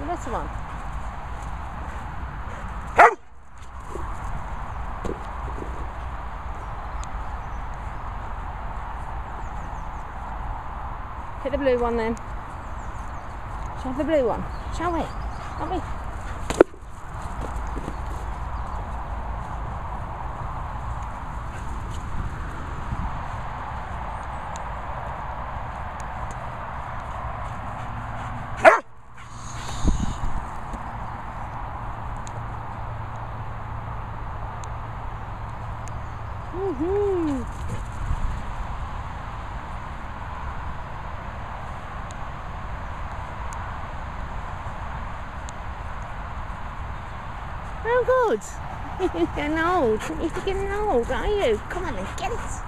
little one. Hit the blue one then. Shall we have the blue one? Shall we? Shall we? Woohoo! Oh good. You're getting old. You're getting old, are you? Come on then, get it.